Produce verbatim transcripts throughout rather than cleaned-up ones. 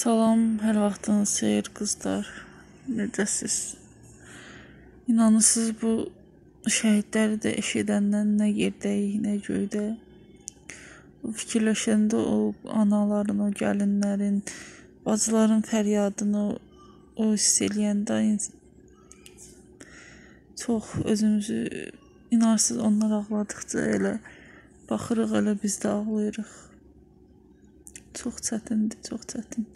Salam, hər vaxtınız xeyir qızlar. Necəsiz? İnanırsınız bu şəhidləri də eşidəndən nə yerdəyik, nə göydə. Fikirləşəndə o anaların, o gəlinlərin, bacıların fəryadını o hiss eləyəndə çox özümüzü inarsız onlar ağladıqca elə baxırıq, elə biz də ağlayırıq. Çox çətindir, çox çətin.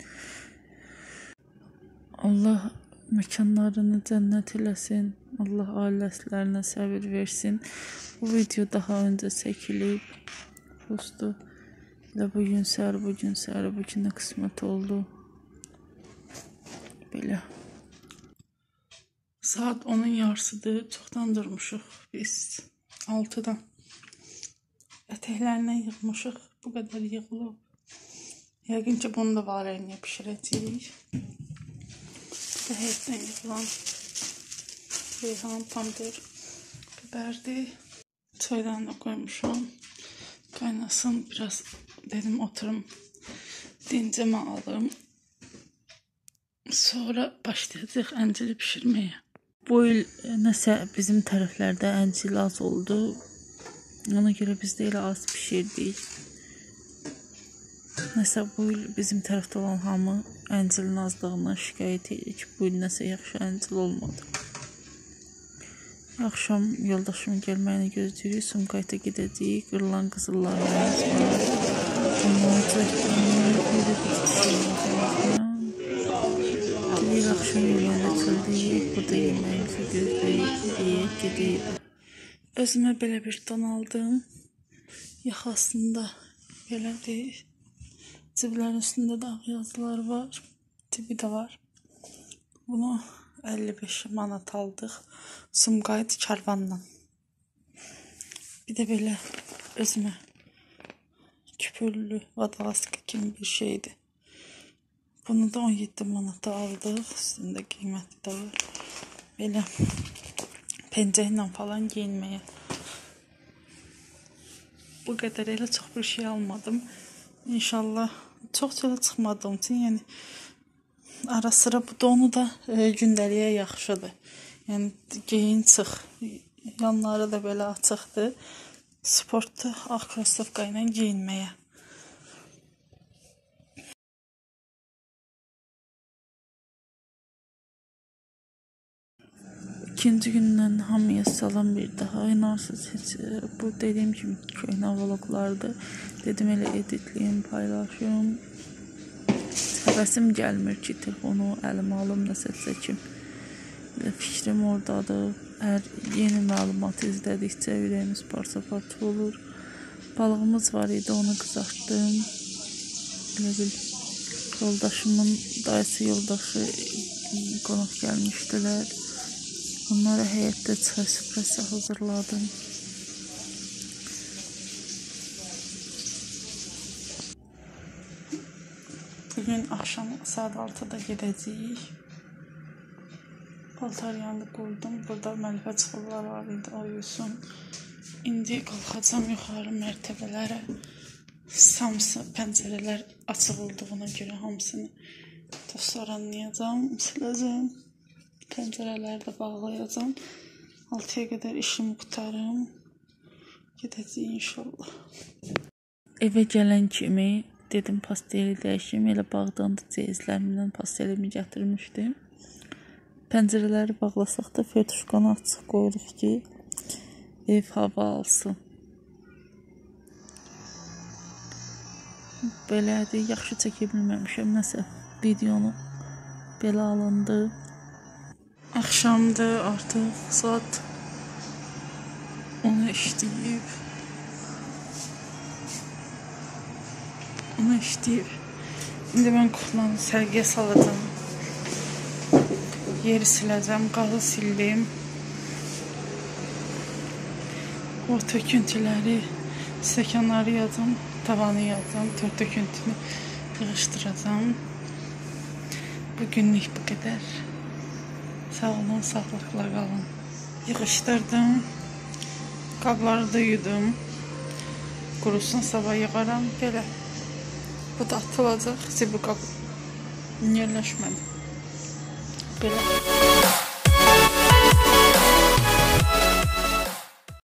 Allah məkanlarını cənnət eləsin. Allah ailələrinə səbir versin. Bu video daha öncə çəkilib. Postu. Elə bugün səhər, bugün səhər, bugünə qismət oldu. Belə. Saat onun yarısıdır. Çoxdan durmuşuq biz. altıdan. Ətəklərindən yığmışıq. Bu qədər yığılıb. Yəqin ki, bunu da varəniyə pişirəcəyik. Bu da həyətdən yığılan reyhan, pomidor, biberdir. Çaydan da qoymuşam. Qaynasın biraz dedim oturum. Dincəmə alım. Sonra başlayacaq əncili pişirməyə. Bu il nəsə bizim tərəflərdə əncil az oldu. Ona görə biz də elə az pişirdik. Nəsə bu il bizim tərəfdə olan hamı əncilin azlığından şikayət edir ki, bu il nəsə yaxşı əncil olmadı. Axşam yoldaşımın gəlməyini gözləyirik, Sumqayıta gedəcəyik, qırılan qızıllarımız var. Onları çəkdiyini bir bitişiyik. Deyik, axşam yeməyini çöldəyik, burada yeməyimizi gözləyik, yeyək, gedəyik. Özümə belə bir don aldım, yaxasında belədir. Ciblərin üstündə də ağ yazılar var. Cibi də var. Bunu əlli beş manat aldıq. Sumqayıt karvandan. Bir də belə özümə küpürlü vadalaska kimi bir şeydir. Bunu da on yeddi manata aldıq. Üstündə qiyməti də var. Belə pencə ilə falan giyinməyə. Bu qədər elə çox bir şey almadım. İnşallah çox çölə çıxmadığım üçün, yəni ara sıra bu donu da e, gündəliyə yaxşıdır. Yəni geyin çıx. Yanları da belə açıqdır. Sportda ağ krossovka ilə geyinməyə. İkinci gündən hamıya salam bir daha. İnarsız heç bu dediyim kimi köhnə vloglardır. Dedim elə editliyim, paylaşım. Həvəsim gəlmir ki, telefonu əlimə alım, nəsə çəkim. Fikrim oradadır. Hər yeni məlumat izlədikcə ürəyimiz parça-parça olur. Balığımız var idi, onu qızartdım. Elə bil yoldaşımın dayısı yoldaşı qonaq gəlmişdilər. Onlara həyətdə çay süfrəsi hazırladım. Bugün axşam saat altıda gedəcəyik. Paltar yandı qoydum. Burada məlifə çıxırlar var idi, o yusun. İndi qalxacam yuxarı mərtəbələrə. Hamısı pəncərələr açıq olduğuna görə hamısını tosaranlayacam, siləcəm. Pəncərələri də bağlayacam. altıya qədər işimi qutarım. Gedəcəyik inşallah. Evə gələn kimi dedim pasteli dəyişim. Elə bağdan da ceyizlərimdən pastelimi gətirmişdim. Pəncərələri bağlasaq da fetuşkanı açıq qoyuruq ki, ev hava alsın. Belədir, yaxşı çəkə bilməmişəm. Nəsə videonu belə alındı. Axşamdır artıq, saat onu işləyib. Onu işləyib. İndi mən kuxlanı sərgiyə salacam. Yeri siləcəm, qalı sildim. O töküntüləri, stəkanları yazım, tavanı yazım, tör töküntünü yığışdıracam. Bugünlük bu qədər. Sağ olun, sağlıqla qalın. Yığışdırdım. Qabları da yudum. Qurusun sabah yığaram. Belə. Bu da atılacaq. Bu qab Yerləşmədim. Belə.